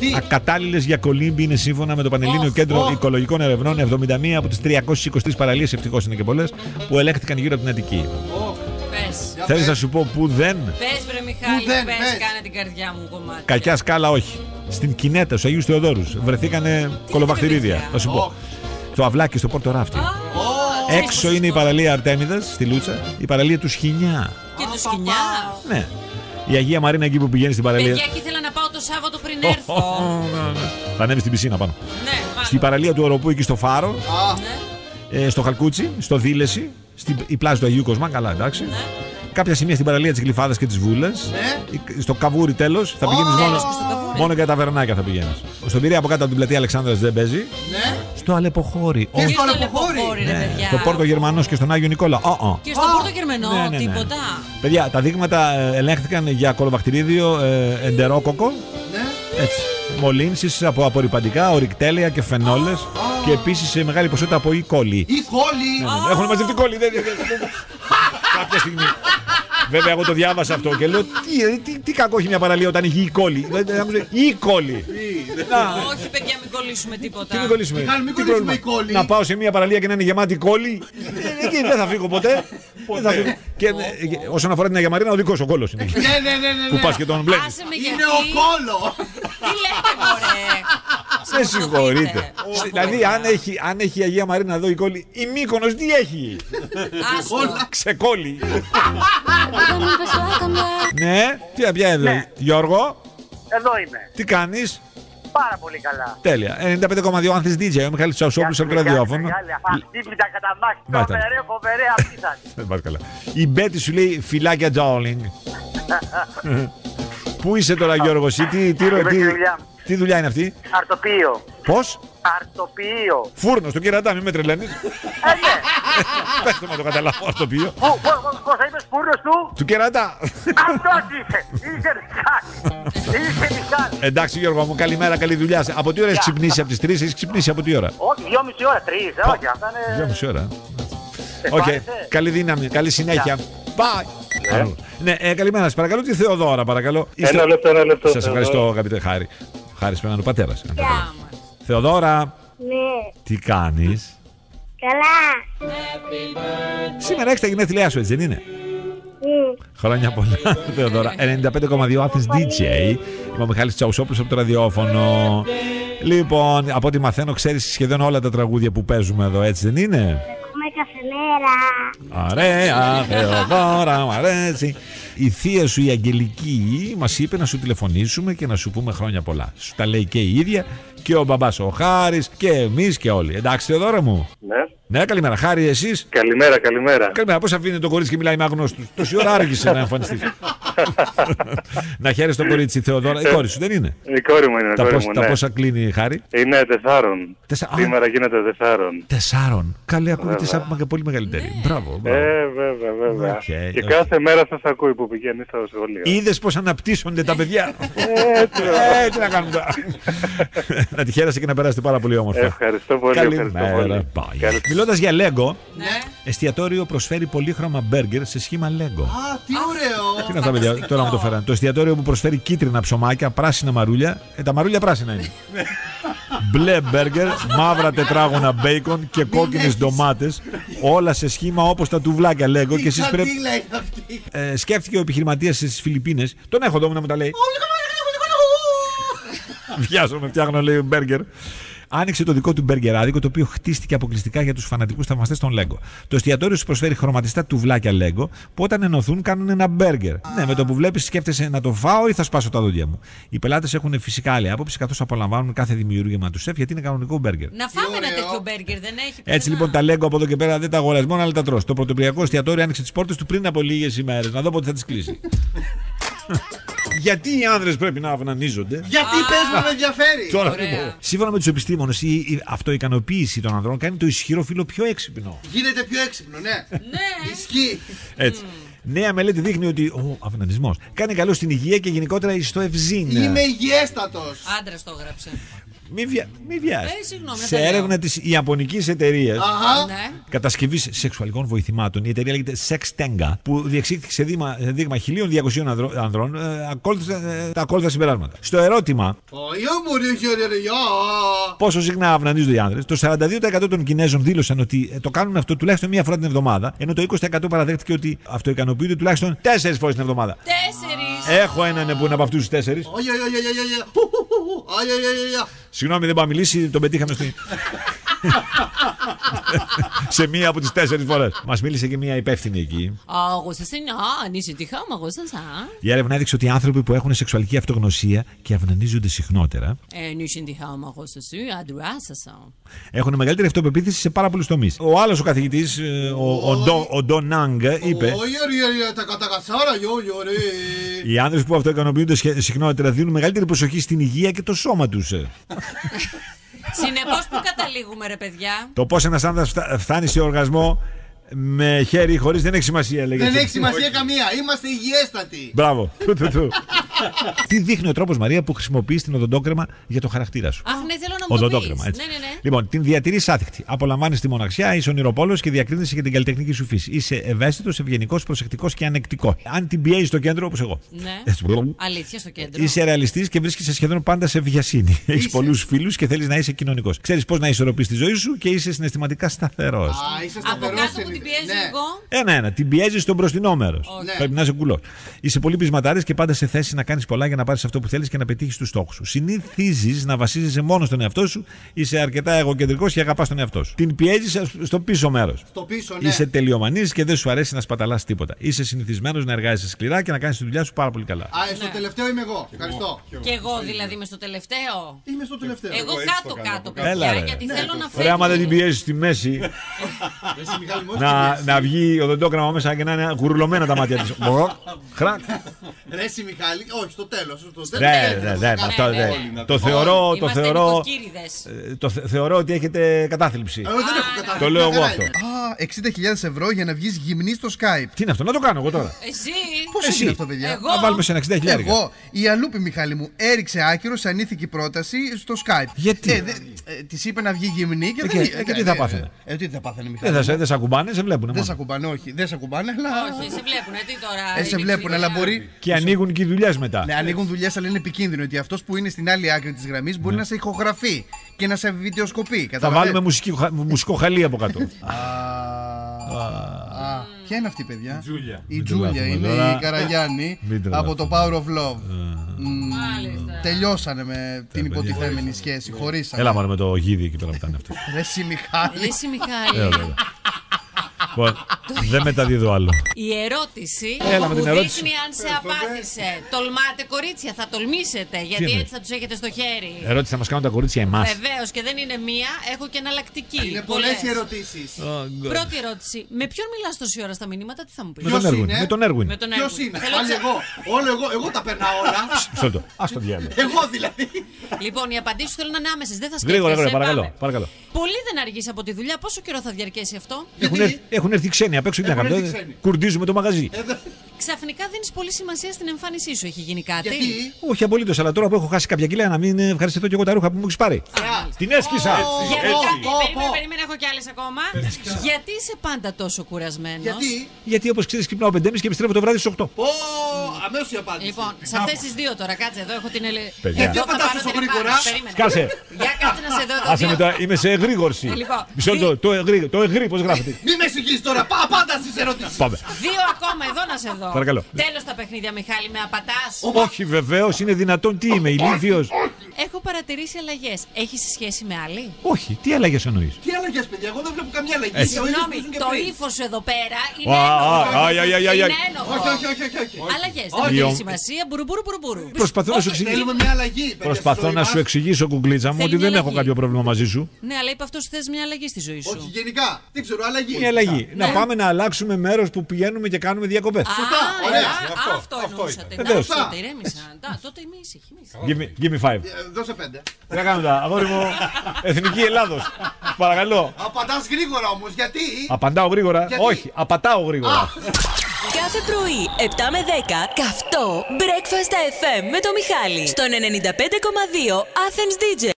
ακατάλληλες για κολύμπη είναι σύμφωνα με το Πανελλήνιο Κέντρο Οικολογικών Ερευνών 71 από τις 323 παραλίες, ευτυχώς είναι και πολλές, που ελέγχθηκαν γύρω από την Αττική. Θέλεις να σου πω που δεν? Πες βρε Μιχάλη, πες, κάνε την καρδιά μου κομμάτι. Κακιά σκάλα όχι. Στην Κινέτα, στους Αγίους Θεοδόρους, βρεθήκανε κολοβακτηρίδια. Θα σου πω. Το Αυλάκι στο Πόρτο Ράφτη. Έξω είναι η παραλία Αρτέμιδας στη Λούτσα, η παραλία του Σχοινιά. Και του Σχοινιά. Ναι. Η Αγία Μαρίνα εκεί που πηγαίνει στην παραλία. Παιδιά, εκεί ήθελα να πάω το Σάββατο πριν έρθω. Θα ανέβει στην πισίνα πάνω. Ναι, στην παραλία του Οροπού εκεί στο Φάρο. Στο Χαλκούτσι, στο Δήλεση, η πλάζη του Αγίου Κοσμά, καλά εντάξει. Κάποια σημεία στην παραλία της Γλυφάδας και της Βούλας. Στο Καβούρι τέλος. Θα πηγαίνεις μόνο για τα βερνάκια θα πηγαίνεις. Στον Πειραιά από κάτω από την πλατεία Αλεξάνδρας δεν παίζει. Στο Αλεποχώρι. Και στο Αλεποχώρι, ρε παιδιά. Στο Πόρτο Γερμανός και στον Άγιο Νικόλα. Και στο Πόρτο Γερμανό, τίποτα. Παιδιά, τα δείγματα ελέγχθηκαν για κολοβακτηρίδιο εντερόκοκο. Έτσι. Μολύνσεις από απορρυπαντικά, ορυκτέλεια και φενόλες. Και επίσης σε μεγάλη ποσότητα από E-coli. Έχουν μαζευτεί κόλλη. Κάποια στιγμή. Βέβαια, εγώ το διάβασα αυτό και λέω τι κακό έχει μια παραλία όταν έχει E-coli. E-coli. Όχι, παιδιά, μην κολλήσουμε τίποτα. Τι μην κολλήσουμε. Να πάω σε μια παραλία και να είναι γεμάτη κόλλη. Εκεί δεν θα φύγω ποτέ. Και όσον αφορά την Αγία Μαρίνα, ο δικός ο κόλλος είναι. Που πας και τον μπλέκεις. Είναι ο κόλλο. Τι λέτε, μωρέ. Σε συγχωρείτε. Δηλαδή, αν έχει η Αγία Μαρίνα εδώ η κόλλη, η Μύκονος τι έχει? Ξεκόλλη. Ναι, τι πια εδώ, Γιώργο. Εδώ είμαι. Τι κάνεις? Πάρα πολύ καλά. Τέλεια. 95,2 Άνθης DJ, ο Μιχάλης Τσαουσόπουλος από το ραδιόφωνο. Χτύπητα κατά μάχη. Φοβερέ αυτή σας. Δεν πας καλά. Η Μπέτη σου λέει φιλάκια darling. Πού είσαι τώρα Γιώργο, εσύ, τι δουλειά είναι αυτή? Αρτοποιείο. Πώς? Αρτοποιείο. Φούρνο στον κερατά, μην με τρελαίνεις. Ναι. Πες το να το καταλάβω, αρτοποιείο. Πώς θα είπες, φούρνος του? Του κερατά. Αυτός είσαι. Είσαι Μιχάλη. Εντάξει Γιώργο μου, καλημέρα, καλή δουλειά. Από τι ώρα έχεις ξυπνήσει, από τις 3 έχεις ξυπνήσει από τι ώρα? Όχι, 2,5 ώρα, 3. Όχι, αυτά είναι... 2,5 ώρα. Οκ, καλή δύναμη, καλή συνέχεια. Bye. Ναι, καλημέρα σας, παρακαλώ τη Θεοδώρα, παρακαλώ. Ένα λεπτό. Σας ευχαριστώ αγαπητέ Χάρη. Χάρης πρέπει να είναι ο πατέρας. Θεοδώρα. Ναι. Τι κάνεις? Καλά. Σήμερα έχεις τα γενέθλιά σου, έτσι δεν είναι? Χρόνια πολλά, Θεοδώρα. 95,2 Athens DJ. Είμαι ο Μιχάλης Τσαουσόπουλος από το ραδιόφωνο. Λοιπόν, από ό,τι μαθαίνω, ξέρεις σχεδόν όλα τα τραγούδια που παίζουμε εδώ, έτσι δεν είναι? Ακούμε κάθε μέρα. Ωραία, Θεοδώρα, μου αρέσει. Η θεία σου η Αγγελική μας είπε να σου τηλεφωνήσουμε και να σου πούμε χρόνια πολλά. Σου τα λέει και η ίδια και ο μπαμπάς ο Χάρης και εμείς και όλοι. Εντάξει Θεοδώρα μου? Ναι. Ναι, καλημέρα. Χάρη, εσείς? Καλημέρα. Καλημέρα. Πώς αφήνει το κορίτσι και μιλάει με αγνώστους? Τόση ώρα άργησε να εμφανιστείς. Να χαίρεσαι το κορίτσι, Θεοδώρα. Η κόρη σου δεν είναι? Η κόρη μου είναι. Τα πόσα κλείνει η Χάρη? Είναι 4. Σήμερα γίνεται 4. Καλή, ακούγεται σαν πολύ μεγαλύτερη. Μπράβο. Βέβαια. Και κάθε μέρα σας ακούει που πηγαίνει στο σχολείο. Είδες πώς αναπτύσσονται τα παιδιά? Τι να κάνουμε τώρα? Να τη χαίρεσαι και να περάσετε πάρα πολύ όμορφα. Ευχαριστώ πολύ. Καλημέρα. Μιλώντας για Lego, εστιατόριο προσφέρει πολύχρωμα μπέργκερ σε σχήμα Lego. Α, τι ωραίο! Τι είναι αυτά, παιδιά, τώρα μου το φέραν. Το εστιατόριο που προσφέρει κίτρινα ψωμάκια, πράσινα μαρούλια. Τα μαρούλια πράσινα είναι. Μπλε μπέργκερ, μαύρα τετράγωνα μπέικον και κόκκινες ντομάτες. Όλα σε σχήμα όπως τα τουβλάκια Lego. Και εσείς πρέπει. Σκέφτηκε ο επιχειρηματίας στις Φιλιππίνες. Τον έχω εδώ να μου τα λέει. Βιάζομαι, φτιάχνω λέει μπέργκερ. Άνοιξε το δικό του μπεργκεράδικο, το οποίο χτίστηκε αποκλειστικά για τους φανατικούς θαυμαστές των Lego. Το εστιατόριο σου προσφέρει χρωματιστά τουβλάκια Lego, που όταν ενωθούν κάνουν ένα μπέργκερ. Ναι, με το που βλέπεις σκέφτεσαι να το φάω ή θα σπάσω τα δόντια μου. Οι πελάτες έχουν φυσικά άλλη άποψη, καθώς απολαμβάνουν κάθε δημιούργημα του σεφ, γιατί είναι κανονικό μπέργκερ. Να φάμε ένα τέτοιο μπέργκερ, δεν έχει? Έτσι λοιπόν τα Lego από εδώ και πέρα δεν τα αγοράζει μόνο, αλλά τα τρως. Το πρωτοποριακό εστιατόριο άνοιξε τις πόρτες του πριν από λίγες ημέρες. Να δω πότε θα τις κλείσει. Γιατί οι άνδρες πρέπει να αυνανίζονται? Γιατί πες με ενδιαφέρει. Τώρα, σύμφωνα με τους επιστήμονες, η αυτοικανοποίηση των ανδρών κάνει το ισχυρό φύλο πιο έξυπνο. Γίνεται πιο έξυπνο, ναι. Ισχύει. Έτσι. Νέα μελέτη δείχνει ότι ο αυνανισμός κάνει καλό στην υγεία και γενικότερα στο ευζήν. Είμαι υγιέστατος. Άντρας το έγραψε. Μη βιάζει. Σε δεν έρευνα της Ιαπωνικής εταιρείας Ναι. κατασκευής σεξουαλικών βοηθημάτων, η εταιρεία λέγεται Sex Tenga, που διεξήχθηκε σε δείγμα 1.200 ανδρών, ακόλουθησε τα ακόλουθα συμπεράσματα. Στο ερώτημα πόσο συχνά αυνανίζονται οι άνδρες, το 42% των Κινέζων δήλωσαν ότι το κάνουν αυτό τουλάχιστον μία φορά την εβδομάδα, ενώ το 20% παραδέχτηκε ότι αυτοικανοποιούνται τουλάχιστον 4 φορές την εβδομάδα. 4! Έχω έναν που είναι από αυτούς τους 4. Συγγνώμη, δεν πάω να μιλήσει, τον πετύχαμε σε μία από τις 4 φορές. Μας μίλησε και μία υπεύθυνη εκεί. Η έρευνα έδειξε ότι οι άνθρωποι που έχουν σεξουαλική αυτογνωσία και αυνανίζονται συχνότερα έχουν μεγαλύτερη αυτοπεποίθηση σε πάρα πολλούς τομείς. Ο άλλος ο καθηγητής, ο Ντο Νάγκ, είπε: οι άνδρες που αυτοικανοποιούνται συχνότερα δίνουν μεγαλύτερη προσοχή στην υγεία και το σώμα τους. Συνεπώς, πού καταλήγουμε, ρε παιδιά? Το πώς ένας άνδρας φτάνει σε οργασμό με χέρι ή χωρίς δεν έχει σημασία, λέγεται. Δεν έχει σημασία καμία. Είμαστε υγιέστατοι. Μπράβο. Τι δείχνει ο τρόπος, Μαρία, που χρησιμοποιείς την οδοντόκρεμα για το χαρακτήρα σου? Αχ, ναι, θέλω να μου το πεις. Έτσι. Ναι. Λοιπόν, την διατηρείς άθικτη. Απολαμβάνεις τη μοναξιά, είσαι ονειροπόλος και διακρίνεσαι για την καλλιτεχνική σου φύση. Είσαι ευαίσθητος, ευγενικός, προσεκτικός και ανεκτικός. Αν την πιέζεις στο κέντρο, όπως εγώ. Ναι. Αλήθεια, στο κέντρο. Είσαι ρεαλιστής και βρίσκεσαι σχεδόν πάντα σε βιασύνη. Έχεις πολλούς φίλους και θέλεις να είσαι κοινωνικός. Ξέρεις πώς να ισορροπείς τη ζωή σου και είσαι συναισθηματικά σταθερός. Από κάτω που την πιέζω εγώ. Ένα. Την πιέζεις στο μπροστινό μέρος. Πρέπει να είσαι κουλός. Είσαι πολύ πεισματάρης και πάντα σε θέση να κάνεις πολλά για να πάρεις αυτό που θέλεις και να πετύχεις τους στόχους σου. Συνηθίζεις να βασίζεσαι μόνο στον εαυτό σου, είσαι αρκετά εγωκεντρικός και αγαπάς τον εαυτό σου. Την πιέζεις στο πίσω μέρος. Είσαι τελειομανής και δεν σου αρέσει να σπαταλάς τίποτα. Είσαι συνηθισμένος να εργάζεσαι σκληρά και να κάνεις τη δουλειά σου πάρα πολύ καλά. Στο τελευταίο είμαι εγώ. Ευχαριστώ. Και εγώ δηλαδή είμαι στο τελευταίο. Είμαι στο τελευταίο. Εγώ κάτω, παιδιά, γιατί θέλω να φεύγω. Ωραία, άμα δεν την πιέζεις στη μέση, να βγει οδοντόκραμα μέσα και να είναι γουρλωμένα τα μάτια της. Χρακ. Ρε Μιχάλη, όχι, στο τέλος. Το θεωρώ ότι έχετε κατάθλιψη. Δεν έχω κατάθλιψη. Το λέω εγώ αυτό. 60.000 ευρώ για να βγεις γυμνή στο Skype. Τι είναι αυτό, να το κάνω εγώ τώρα. Εσύ. Πώς είναι αυτό, παιδιά? Να βάλουμε σε ένα 60.000. Εγώ, η Αλούπη, Μιχάλη μου, έριξε άκυρο σε ανήθικη πρόταση στο Skype. Γιατί? Της είπε να βγει γυμνή και δεν. Και τι θα πάθαινε? Τι θα πάθαινε, Μιχάλη? Δεν σε ακουμπάνε, σε βλέπουν. Δεν σε ακουμπάνε, όχι. Δεν σε ακουμπάνε, αλλά. Όχι, σε βλέπουν, τι τώρα. Σε βλέπουν, αλλά μπορεί. Και ανοίγουν και οι δουλειές μετά. Ναι, ανοίγουν δουλειές, αλλά είναι επικίνδυνο ότι αυτός που είναι στην άλλη άκρη της γραμμής μπορεί να σε ηχογραφεί και να σε βιντεοσκοπεί. Θα βάλουμε μουσικό χαλί από κάτω. Ποια είναι αυτή, παιδιά? Η Τζούλια είναι η Καραγιάννη από το Power of Love. Τελειώσανε με την υποτιθέμενη σχέση, χωρίσανε. Έλα μόνο με το γίδι εκεί πέρα που ήταν αυτό. Ρε Μιχάλη. Δεν μεταδίδω άλλο. Η ερώτηση που δείχνει αν σε απάτησε. Τολμάτε, κορίτσια, θα τολμήσετε, γιατί έτσι θα τους έχετε στο χέρι. Ερώτηση θα μας κάνουν τα κορίτσια εμάς. Βεβαίως, και δεν είναι μία, έχω και εναλλακτική. Είναι πολλές οι ερωτήσεις. Πρώτη ερώτηση. Με ποιον μιλάς τόση ώρα στα μηνύματα, τι θα μου πεις? Με τον Έρουιν. Ποιος είναι? Πάλι εγώ τα περνάω όλα. Σωστό. Ας το διάλογο. Εγώ δηλαδή. Λοιπόν, οι απαντήσεις θέλουν να είναι άμεσες, δεν θα σκέφτεσαι. Γρήγορα, παρακαλώ. Πολύ δεν αργείς από τη δουλειά, πόσο καιρό θα διαρκέσει αυτό? Έχουν έρθει ξένοι απ' έξω, τι να κάνουμε. Κουρδίζουμε το μαγαζί. Ξαφνικά δίνεις πολύ σημασία στην εμφάνισή σου, έχει γίνει κάτι? Όχι απολύτως, αλλά τώρα που έχω χάσει κάποια κιλά να μην ευχαριστηθώ και εγώ τα ρούχα που μου έχεις πάρει. Την έσκησα! Περίμενε, έχω κι άλλες ακόμα. Γιατί είσαι πάντα τόσο κουρασμένος? Γιατί όπως ξέρεις ξυπνάω 5.30 και επιστρέφω το βράδυ στις 8. Αμέσως η απάντηση. Λοιπόν, σε αυτές τις δύο τώρα, κάτσε εδώ, έχω την Γιατί απαντάς τόσο γρήγορα? Σκάσε! Για κάτσε να σε δω εδώ. Άσε μετά, είμαι σε εγρήγορση. Μισό λεπτό, το εγρή πώς γράφεται? Μη με εξηγείς τώρα, απάντα στις ερωτήσεις. Πάμε. Δύο ακόμα εδώ να σε δω. Παρακαλώ. Τέλος τα παιχνίδια, Μιχάλη, με απατάς? Όχι βεβαίως, είναι δυνατόν, τι είμαι, ηλίθιος? Έχω παρατηρήσει αλλαγές. Έχεις σχέση με άλλη? Όχι, τι αλλαγές εννοείς? Τι αλλαγές, παιδιά, εγώ δεν βλέπω καμία αλλαγή. Συγγνώμη, το ύφος σου εδώ πέρα είναι ένοχο. Όχι. Αλλαγές. Δεν έχει σημασία. Μπουρουμπουρου. Προσπαθώ να σου εξηγήσω, κουκλίτσα μου, ότι δεν έχω κάποιο πρόβλημα μαζί σου. Ναι, αλλά είπε αυτό ότι θες μια αλλαγή στη ζωή σου. Όχι, γενικά. Δεν ξέρω, αλλαγή. Μια αλλαγή. Να πάμε να αλλάξουμε μέρος που πηγαίνουμε και κάνουμε διακοπές. Αυτό εννοούσατε. Ηρέμησα. Τότε είμαι ήσυχη. Give me 5. Δώσε 5. Τι να κάνουμε τα, αγόρι μου, Εθνική Ελλάδος. Παρακαλώ. Απαντάς γρήγορα όμως, γιατί? Απαντάω γρήγορα. Όχι, απατάω γρήγορα. Κάθε πρωί, 7 με 10, καυτό Breakfast FM με το Μιχάλη. Στον 95,2 Athens DJ.